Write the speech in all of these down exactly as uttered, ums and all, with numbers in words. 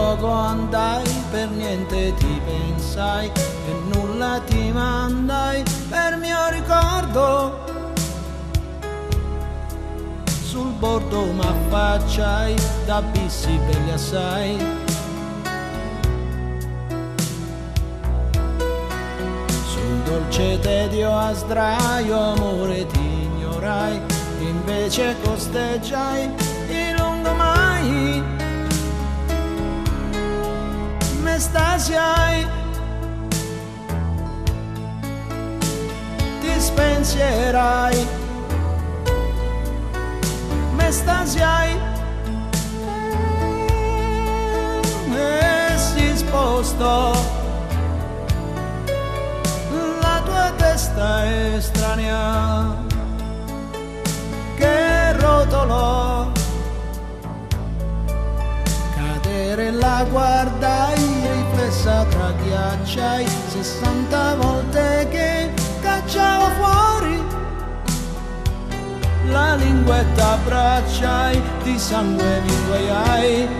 poco andai, per niente ti pensai e nulla ti mandai per mio ricordo. Sul bordo m'affacciai da abissi belli assai. Sul dolce tedio a sdraio amore ti ignorai, invece costeggiai il lungomai. M'estasiai, ti spensierai, m'estasiai e si spostò la tua testa estranea che rotolò. Cadere la guardai riflessa tra ghiacciai, sessanta volte che cacciavo fuori la linguetta abbracciai, di sangue mi guaiai.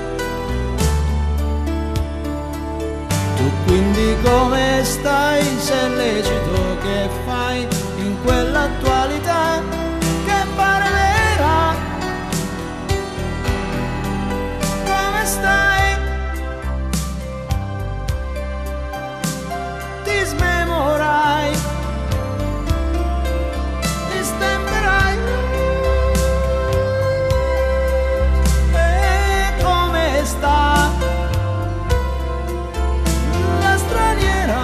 Tu quindi come stai? Se è lecito che fai in quell'attualità che pare vera? Come stai? Ti smemorai, ti stemperai. E come sta la straniera?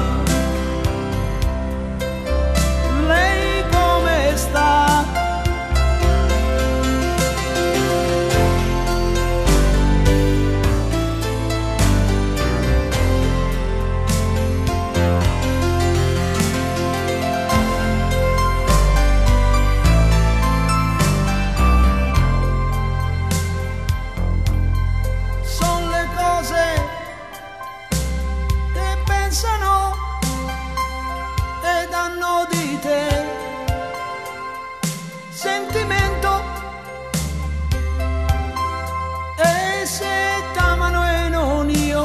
Lei come sta? Pensano ed hanno di te sentimento, e se t'amano e non io,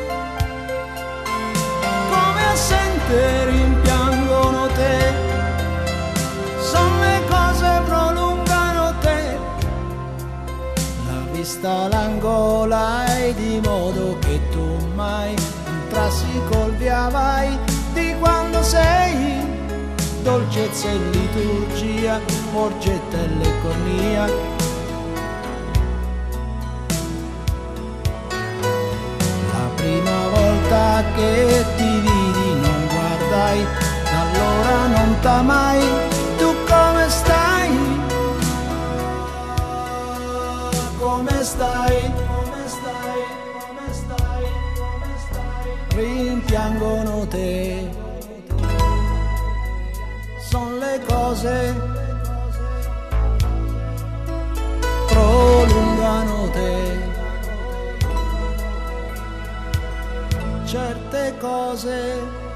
come assente rimpiangono te. Son le cose prolungano te, la vista l'angolai, di modo che tu mai trassi col via vai di quando sei, dolcezza e liturgia, orgetta e leconia. La prima volta che ti vidi non guardai, da allora non t'amai. Tu come stai? Come stai? Come stai? Come stai? Rimpiangono te, son le cose prolungano te, certe cose